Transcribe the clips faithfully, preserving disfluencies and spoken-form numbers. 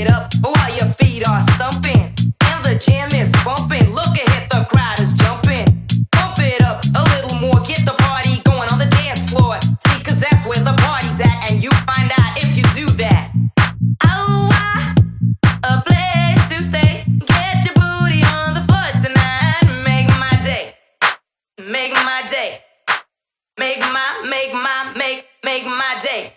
it up while your feet are stumping. And the jam is bumping. Look ahead, the crowd is jumping. Pump it up a little more. Get the party going on the dance floor. See, cause that's where the party's at. And you find out if you do that. Oh, I, a place to stay. Get your booty on the floor tonight. Make my day. Make my day. Make my, make my, make, make my day.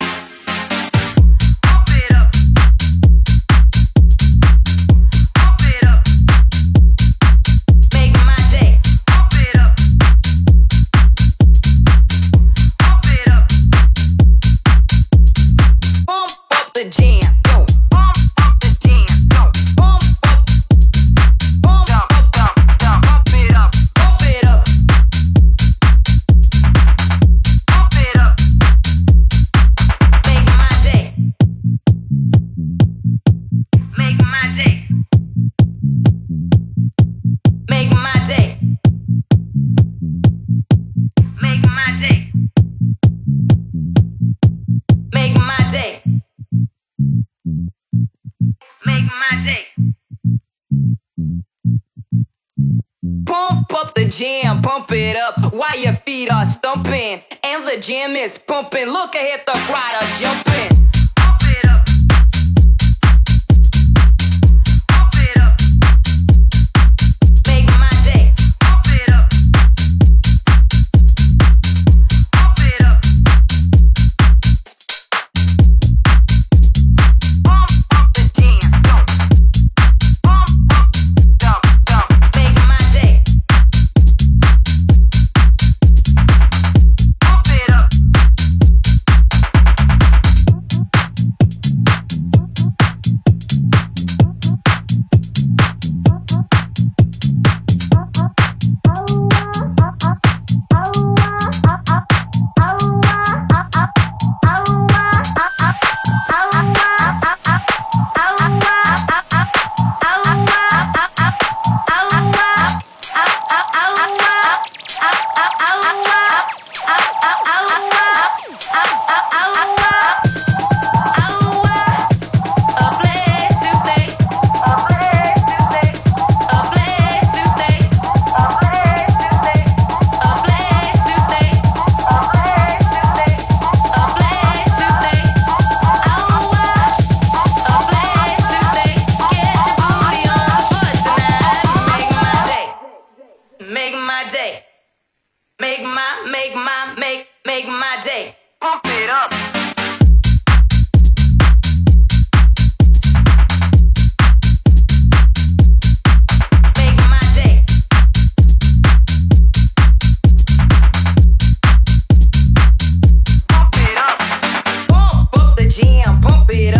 Jam, pump it up while your feet are stumping. And the jam is pumping. Look ahead, the crowd are jumping. Pump it up. Pump it up. Make my day. Pump it up. Pump it up. Pump up the jam. Go. Pump up. Dump, dump. Make my day. Pump it up.